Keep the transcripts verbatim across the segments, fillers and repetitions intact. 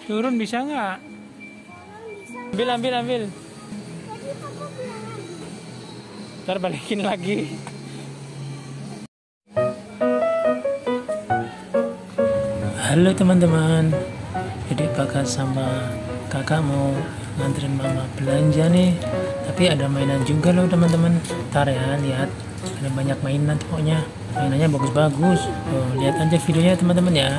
Turun bisa nggak? Ambil, ambil, ambil. Ntar balikin lagi. Halo teman-teman. Jadi kakak sama kakak mau nganterin mama belanja nih. Tapi ada mainan juga loh teman-teman. Ntar ya lihat. Ada banyak mainan pokoknya. Mainannya bagus-bagus. Oh, lihat aja videonya teman-teman ya.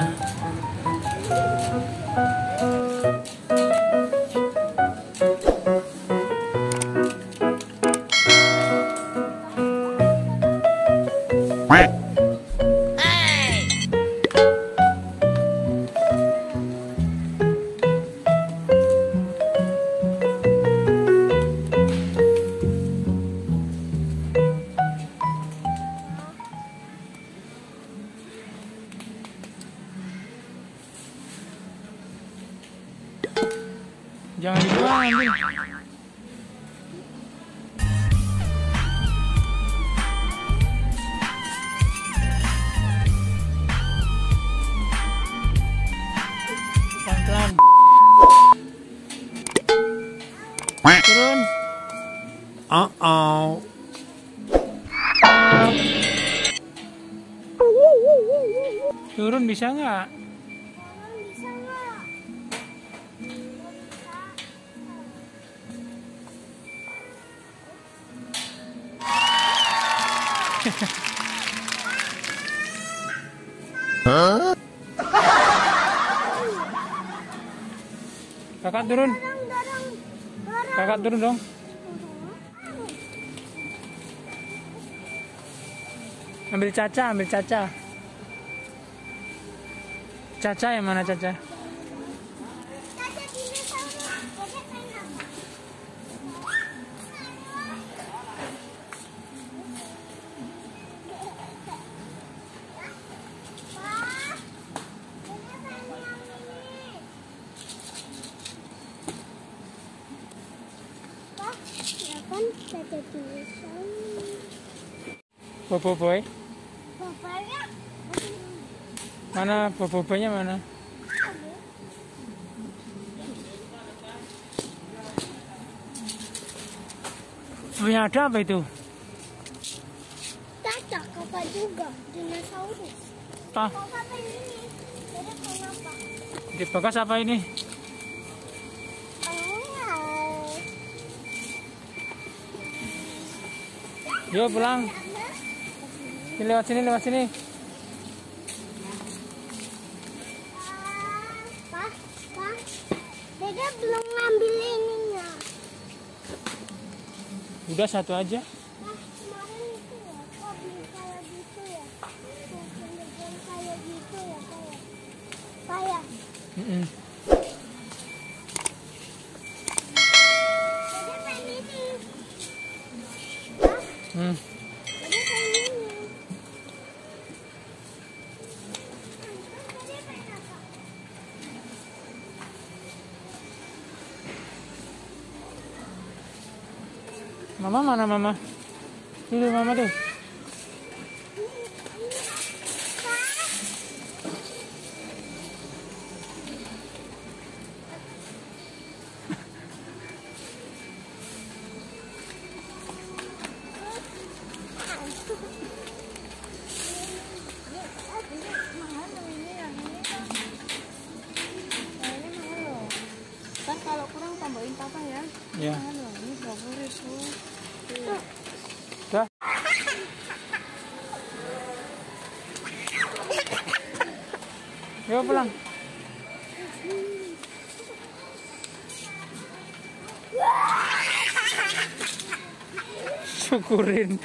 Jangan dibuang, ambil. Pelan-pelan. Turun. Uh-oh. Turun bisa nggak? Hah? Kakak turun. Kakak turun dong. Ambil Caca, ambil Caca. Caca yang mana Caca? Bobo boy. Mana bobo boynya mana? Punya ada apa itu? Caca, kakak juga dinosaurus. Ah. Kakak ini. Jadi kenapa? Di bekas apa ini? Yuk pulang. Ini lewat sini, lewat sini. Pak, Pak, Dede belum ngambil ininya. Udah satu aja. Nah, kemarin itu ya, kok beli kayak gitu ya? Kok kayak gitu ya, kayak, kayak. Mm -mm. Dede pengen ini. Hmm. Mama mana mama? Dulu mama tuh. Kan kalau kurang tambahin papa ya. Ya. Ini favorit tuh. Dah. Yuk pulang. Syukurin.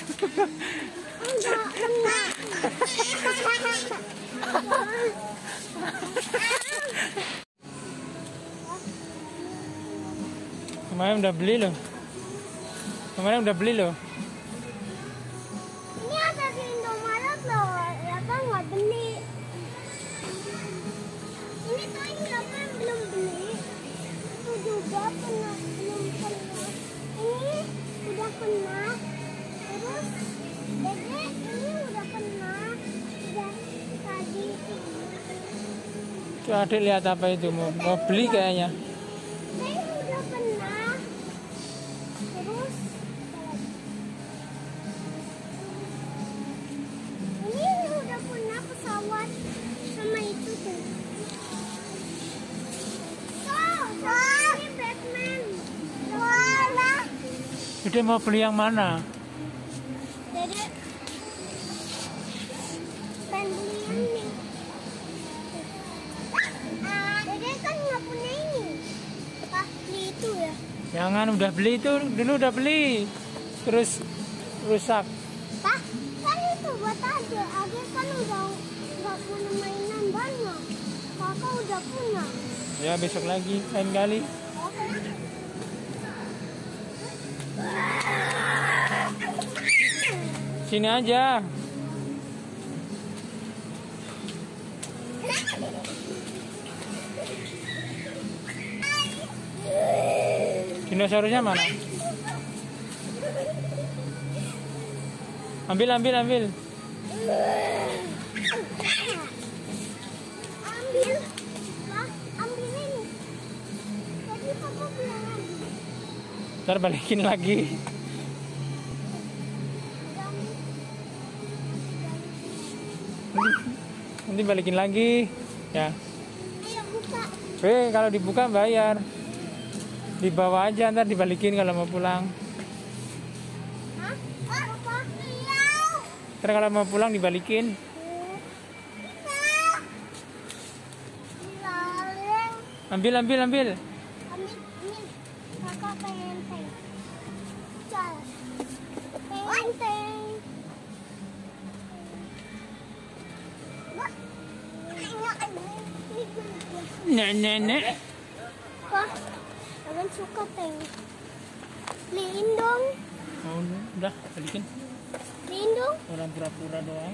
Kemarin udah beli loh. Kemarin udah beli loh. Ini ada di Indomaret loh, ya kan nggak beli. Ini tuh ini kan belum beli. Itu juga pernah belum pernah. Ini udah pernah. Terus Dede ini udah pernah. Udah tadi. Tuh adik lihat apa itu, mau, mau beli kayaknya. Saya udah pernah. Terus ini udah pernah pesawat sama itu tuh. Tuh, ini Batman. Warna. Dede mau beli yang mana? Dede pengen beli yang ini. Ah, Dede kan nggak punya ini. Pak, beli itu ya. Jangan, udah beli itu, dulu udah beli. Terus rusak. Pak, kan itu buat aja. Ade kan udah nggak punya mainan banyak. Kakak udah punya. Ya besok lagi, lain kali. Sini aja. Dinosaurusnya mana? Ambil, ambil, ambil. Ambil, Pak, ambil ini. Tadi papa bilang ambil. Ntar balikin lagi. Nanti balikin lagi. Ya. Ayo buka. Eh, kalau dibuka bayar. Dibawa aja, ntar dibalikin kalau mau pulang. Hah? Papa? Iya. Ntar kalau mau pulang dibalikin. Dilaleng. Ambil, ambil, ambil. Ambil ini. Kakak pengen teng. Cal. Pengen teng. Wah. Nenek-nenek. Pak, jangan suka teng. Beliin dong. Oh, udah, balikin. Beliin dong. Orang pura-pura doang.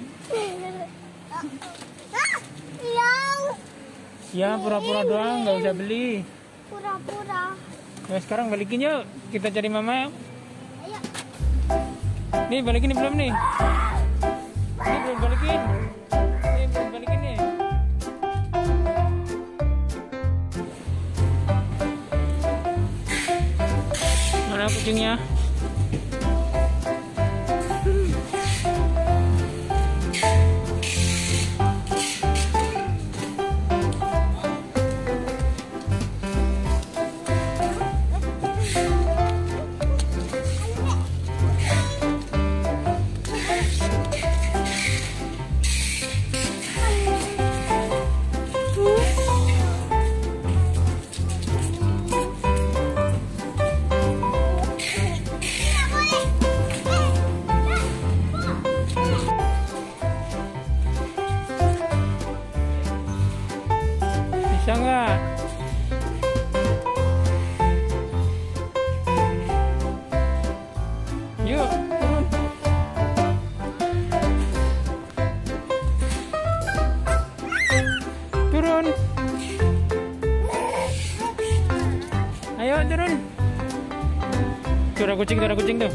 Ah, yang Ya, pura-pura doang, nggak usah beli. pura-pura. Nah, sekarang balikin yuk. Kita cari mama. Ayo. Nih, balikin nih, belum nih. Ini belum balikin. Ini belum balikin nih. Mana kucingnya? Bisa nggak? Yuk, turun. Turun. Ayo turun. Tuh ada kucing, tuh ada kucing tuh.